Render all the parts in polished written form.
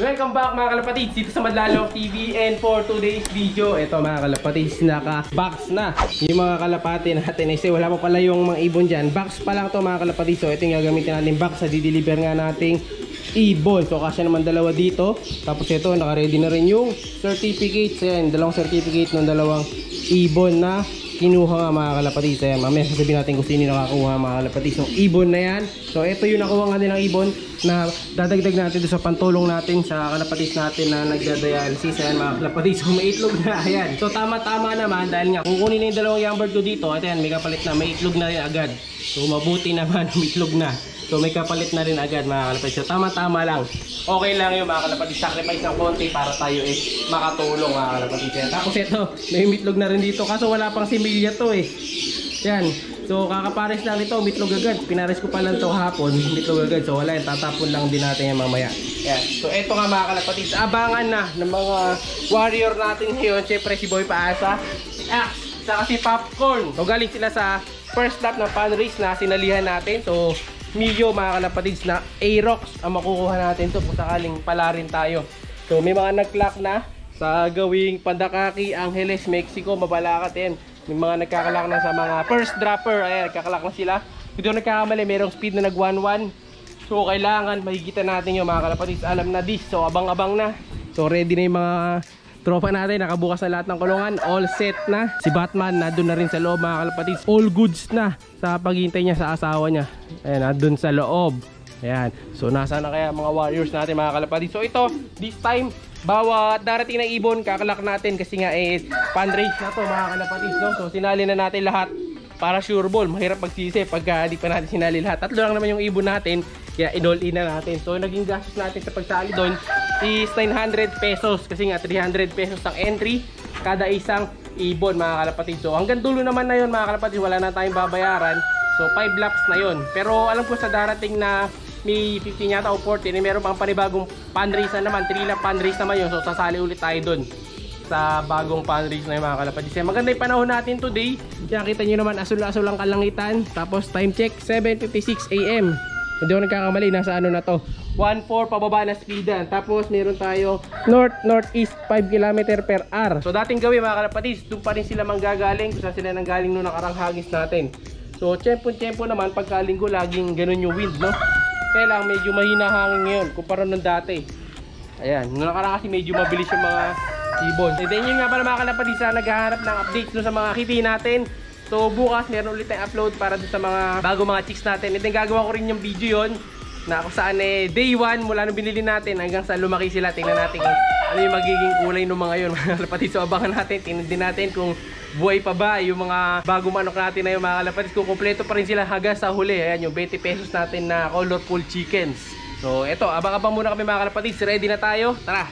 Welcome back mga kalapatids dito sa Madlalawak TV. And for today's video, ito mga kalapatids, naka-box na yung mga kalapati natin. Kasi wala pa pala yung mga ibon dyan. Box pa lang to mga kalapatids. So ito yung gagamitin natin box sa di-deliver nga nating ibon. So kasi naman dalawa dito. Tapos ito, naka-ready na rin yung certificates. Ayan, dalawang certificate ng dalawang ibon na kinuha nga mga kalapatids. Ayan, mamaya sasabihin natin kung sino nakakuha mga kalapatids yung ibon na yan. So ito yung nakuha nga nilang ibon na dadagdag natin sa pantulong natin sa kalapatids natin na nagda-dialysis. Ayan mga kalapatids, so may itlog na. Ayan, so tama-tama naman dahil nga kukunin na yung dalawang young bird ko dito. At ayan, may kapalit na, may itlog na rin agad. So mabuti naman, may itlog na. So may kapalit na rin agad mga kalapatids. So tama-tama lang. Okay lang yung mga kalapatids. Sacrifice ng konti para tayo makatulong mga kalapatids. Tapos ito, may mitlog na rin dito. Kaso wala pang similya to Yan. So kakapares lang ito, mitlog agad. Pinares ko pa lang ito hapon, mitlog agad. So wala yan, tatapon lang din natin yan mamaya. Yan. So ito nga mga kalapatids, abangan na ng mga warrior natin ngayon. Siyempre si Boy Paasa, si Axe, saka si Popcorn. So galing sila sa first lap ng fan race na sinalihan natin. So Mio mga kalapatids na Aerox ang makukuha natin to kung sakaling pala rin tayo. So may mga nag-clock na sa gawing Pandakaki, Angeles, Mexico, Mabalacat yan. May mga nagkakalak na sa mga first dropper. Ayan, nagkakalak na sila. Kung doon nagkakamali, mayroong speed na nag 1-1. So kailangan mahigitan natin yung mga kalapatids. Alam na this, so abang-abang na. So ready na yung mga tropa natin, nakabukas na lahat ng kulungan, all set na. Si Batman na doon na rin sa loob mga kalapatids, all goods na sa paghihintay niya sa asawa niya. Ayan, doon sa loob. Ayan, so nasa na kaya mga warriors natin mga kalapatids. So ito, this time, bawat darating na ibon, kakalak natin kasi nga fundraise na to mga kalapatids, no? So sinali na natin lahat para sure ball. Mahirap magsisi pagka di pa natin sinali lahat. Tatlo lang naman yung ibon natin, kaya in-all in na natin. So naging gastos natin sa pagsali doon is 900 pesos kasi nga 300 pesos ang entry kada isang ibon mga kalapatids. So hanggang dulo naman na yun mga kalapatids, wala na tayong babayaran. So 5 laps na yun. Pero alam ko sa darating na may 15 yata o 14, meron pang panibagong fundraise na naman, 3 lap fundraise naman yun. So sasali ulit tayo doon sa bagong fundraise na yung mga kalapatids. Maganda yung panahon natin today. Kaya kita nyo naman, asul-asul ang kalangitan. Tapos time check, 7:56 AM. Hindi ako nagkakamali, nasa ano na to, 1.4 pababa na speedan. Tapos meron tayo north-northeast 5 km per hour. So dating gawin mga kalapatids, doon pa rin sila manggagaling kung saan sila nanggaling noong nakarang hagis natin. So tiyempo-tiyempo naman, pagkalinggo laging ganun yung wind, no? Kaya lang medyo mahina hangin ngayon kumpara nung dati. Ayan, noong nakarang kasi medyo mabilis yung mga ibon. And then yun nga pala mga kalapatids, naghahanap ng updates sa mga kitty natin. So bukas meron ulit tayong upload para sa mga bago mga chicks natin. And then gagawa ko rin yung video yon na kung saan day 1 mula nung binili natin hanggang sa lumaki sila. Tingnan natin ano yung magiging kulay ng mga yun mga kalapatids. So abangan natin, tingnan din natin kung buhay pa ba yung mga bago manok natin na yung mga kalapatids. Kung kompleto pa rin sila hanggang sa huli. Ayan yung 20 pesos natin na colorful chickens. So eto, abang-abang muna kami mga kalapatids. Ready na tayo, tara!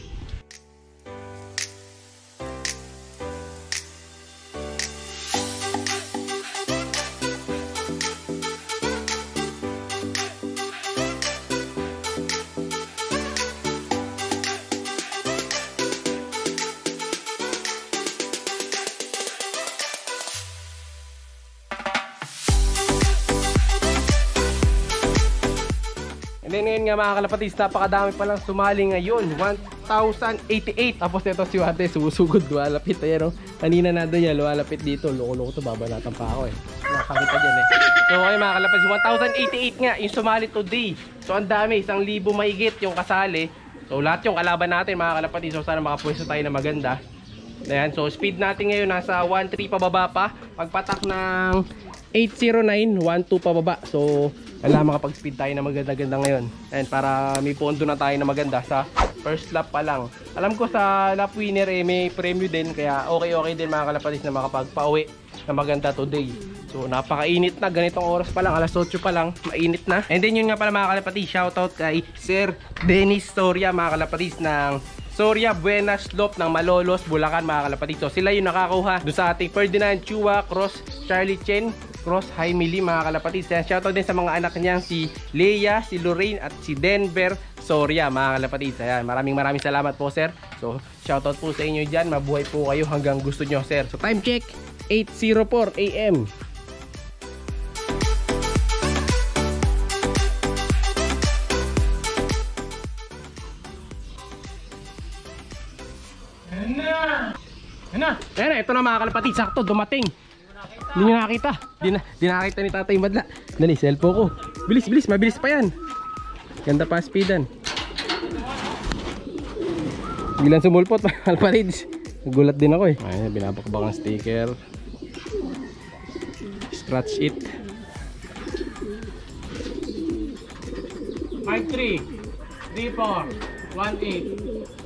And then ngayon nga mga kalapatids, napakadami palang sumali ngayon, 1,088. Tapos ito si Wate, sumusugod, lumalapit. Ayan o, kanina na doon yan, lumalapit dito. Loko-loko to, babanatan pa ako nakakita dyan So okay mga kalapatids, 1,088 nga yung sumali today. So ang dami, 1,000 mahigit yung kasali. So lahat yung kalaban natin mga kalapatids. So sana makapwesto tayo na maganda. Ayan, so speed natin ngayon nasa 1.3 pababa pa. Pagpatak ng 809, 1.2 pababa. So kailangan makapag-speed tayo na maganda-ganda ngayon. And para may pondo na tayo na maganda sa first lap pa lang. Alam ko sa lap winner may premyo din. Kaya okay din mga kalapatids na makapagpa-uwi na maganda today. So napakainit na, ganitong oras pa lang, alas 8 pa lang, mainit na. And then yun nga pala mga kalapatids, shoutout kay Sir Dennis Soria mga kalapatids ng Soria Buena Slope ng Malolos, Bulacan mga kalapatids. So sila yung nakakuha doon sa ating Ferdinand Chua Cross Charlie Chen Cross Jaime Lee mga kalapatids. Shoutout din sa mga anak niya, si Leia, si Lorraine at si Denver Soria mga kalapatids. Ayan, maraming salamat po sir. So shoutout po sa inyo dyan, mabuhay po kayo hanggang gusto nyo sir. So time check, 8:04 AM. Ayan, ito na mga kalapatid. Sakto, dumating. Hindi nyo nakita. Di nakita ni Tatay Madla. Dali, cellphone ko. Bilis, bilis. Mabilis pa yan. Ganda pa speedan. Biglang sumulpot mga kalapatid. Nagulat din ako eh. Ayan, binabakbak ang sticker. Scratch it. 5-3 3-4 1-8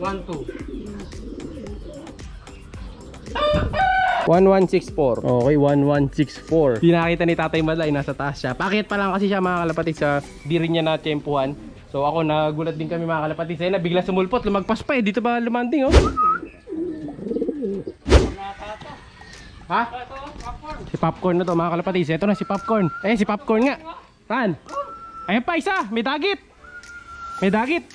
1-2 1164. Okay, 1164. Di nakita ni Tatay Madla, nasa taas siya. Pakit pa lang kasi siya mga kalapatid sa di rin niya na tiyempuhan. So ako nagulat din kami mga kalapatid. Sa'yo na bigla sumulpot, lumagpas pa eh. Dito ba lumanding oh? Ha? Si Popcorn na to mga kalapatid. Ito na si Popcorn. Eh si Popcorn nga. Saan? Ayan pa isa, may dagit. May dagit.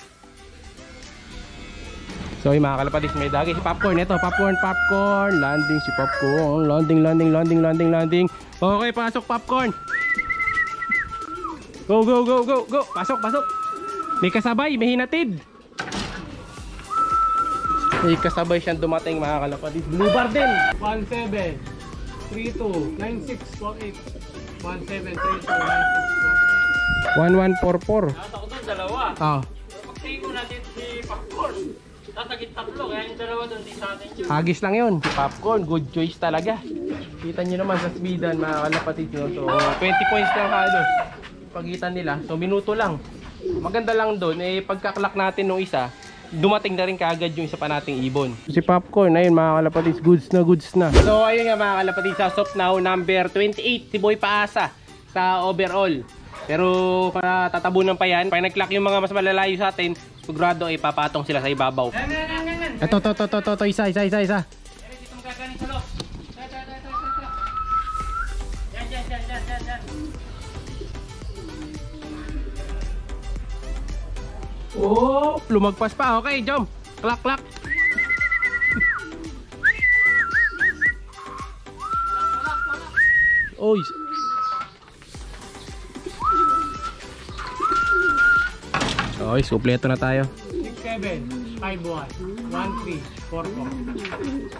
So yung mga kalapatid, may dagit. Si Popcorn, ito, Popcorn. Landing si Popcorn. Landing. Okay, pasok Popcorn. Go. Pasok. May kasabay, may hinatid. May kasabay siyang dumating mga kalapatid. Blue bar din. 17 32 96 48 17 32 96 1144. Ako doon, dalawa. Oh. Pagtingin ko natin si Popcorn. Tatagit tatlo, kaya yung dalawa doon, di sa atin yun. Hagis lang yun. Si Popcorn, good choice talaga. Kita nyo naman sa speedan mga kalapatid nyo. So 20 points lang halos pagitan nila. So minuto lang. Maganda lang doon, eh pagkaklak natin nung isa, dumating na rin kaagad yung isa pa nating ibon. Si Popcorn, ayun mga kalapatid, goods na. So ayun nga mga kalapatid, sa soft now number 28, si Boy Paasa sa overall. Pero para tatabunan pa yan, pag nag-clock yung mga mas malalayo sa atin, sigurado ay papatong sila sa ibabaw. Ito, isa. Dito mo kakanin sa loob. Yan. Oh, lumagpas pa. Okay, jump. Klak. Oy. Okay, supleto na tayo. 6-7 5-1 1-3 4-4.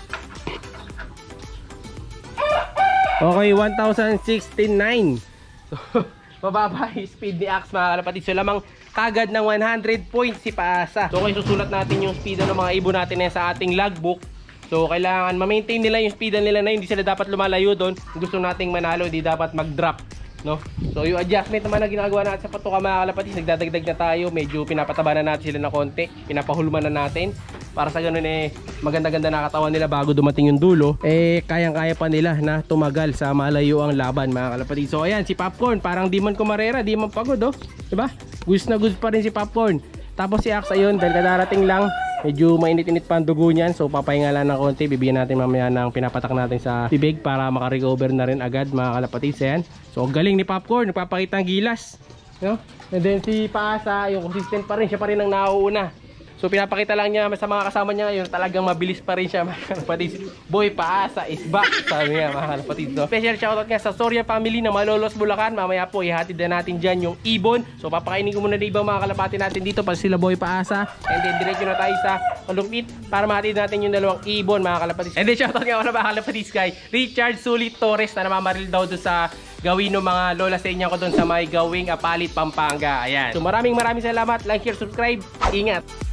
Okay, 1,069. So, mababa yung speed ni Axe mga kalapatid. So, lamang kagad ng 100 points si Paasa. So, okay, susulat natin yung speed ng mga ibon natin na sa ating logbook. So, kailangan ma-maintain nila yung speed nila na hindi sila dapat lumalayo doon. Gusto nating manalo, hindi dapat mag-drop. No? So yung adjustment naman na ginagawa natin sa patuka mga kalapatid, nagdadagdag na tayo, medyo pinapataba na natin sila ng konti, pinapahulman na natin para sa ganun eh maganda-ganda na katawan nila bago dumating yung dulo, eh kayang-kaya pa nila na tumagal sa malayo ang laban mga kalapatid. So ayan si Popcorn, parang di man kumarera, di man pagod oh, diba? Goods na goods pa rin si Popcorn. Tapos si Axe ayun, dahil kadarating lang, medyo mainit-init pa ang dugo niyan. So papahinga lang ng konti, bibigyan natin mamaya ng pinapatak natin sa bibig para makarecover na rin agad mga kalapatid. Yan. So galing ni Popcorn, nagpapakita ng gilas, no? And then si Paasa, yung consistent pa rin, siya pa rin ang nauuna. So pinapakita lang niya sa mga kasama niya ngayon, talagang mabilis pa rin siya mga kalapatid. Boy Paasa is back, sabi nga mga kalapatid. So special shoutout nga sa Soria family na Malolos, Bulacan. Mamaya po ihatid na natin dyan yung ibon. So papakainin ko muna na ibang mga kalapati natin dito para sila Boy Paasa. And then diretso na tayo sa Kalupit para mahatid natin yung dalawang ibon mga kalapatid. And then shoutout nga mga kalapatid kay Richard Sulit Torres na namamaril daw doon sa gawin ng mga lola sa inyo ko doon sa may Gawing Apalit, Pampanga. Ayan. So maraming salamat. Like, share, subscribe. Ingat.